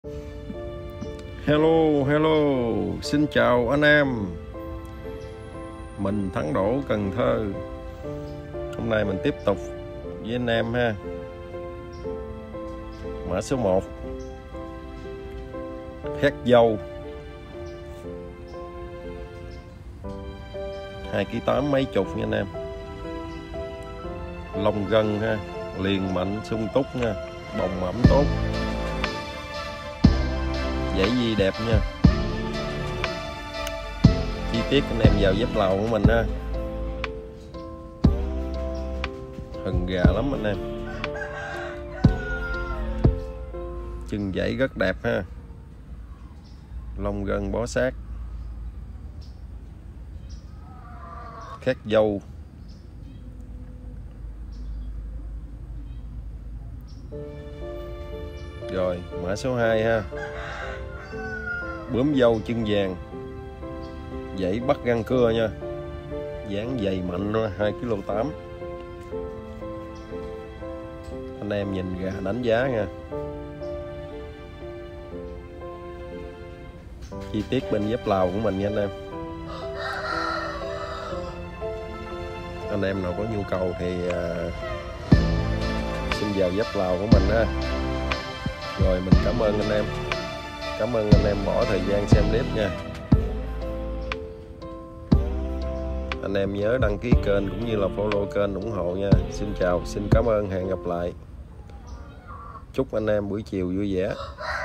Hello, hello, xin chào anh em. Mình Thắng Đỗ, Cần Thơ. Hôm nay mình tiếp tục với anh em ha. Mã số 1 Hét dâu 2,8 kg mấy chục nha anh em. Lông gân ha, liền mạnh sung túc nha, bồng mẫm tốt, dãy di đẹp nha. Chi tiết anh em vào dép lầu của mình ha, hừng gà lắm anh em. Chân dãy rất đẹp ha, lông gân bó sát, khét dâu. Rồi mã số 2 ha, bướm dâu chân vàng, dãy bắt răng cưa nha, dáng dày mạnh, 2,8 kg. Anh em nhìn gà đánh giá nha. Chi tiết bên dép lào của mình nha anh em. Anh em nào có nhu cầu thì xin vào dép lào của mình ha. Rồi mình cảm ơn anh em. Cảm ơn anh em bỏ thời gian xem clip nha. Anh em nhớ đăng ký kênh cũng như là follow kênh ủng hộ nha. Xin chào, xin cảm ơn, hẹn gặp lại. Chúc anh em buổi chiều vui vẻ.